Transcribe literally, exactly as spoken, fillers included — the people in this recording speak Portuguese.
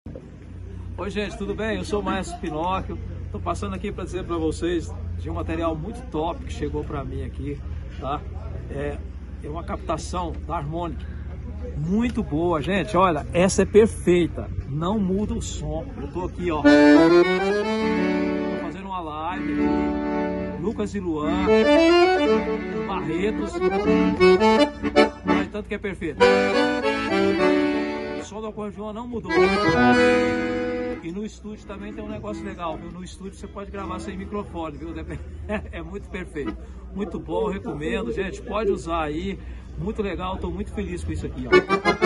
Oi gente, tudo bem? Eu sou o Maestro Pinóquio. Estou passando aqui para dizer para vocês de um material muito top que chegou para mim aqui, tá? É, é uma captação da Harmonic, muito boa, gente. Olha, essa é perfeita, não muda o som. Eu tô aqui, ó, tô fazendo uma live aqui, Lucas e Luan, Barretos, mas tanto que é perfeito. O som do acordeon não mudou. E no estúdio também tem um negócio legal, viu? No estúdio você pode gravar sem microfone, viu? É muito perfeito. Muito bom, recomendo, gente. Pode usar aí. Muito legal, estou muito feliz com isso aqui, ó.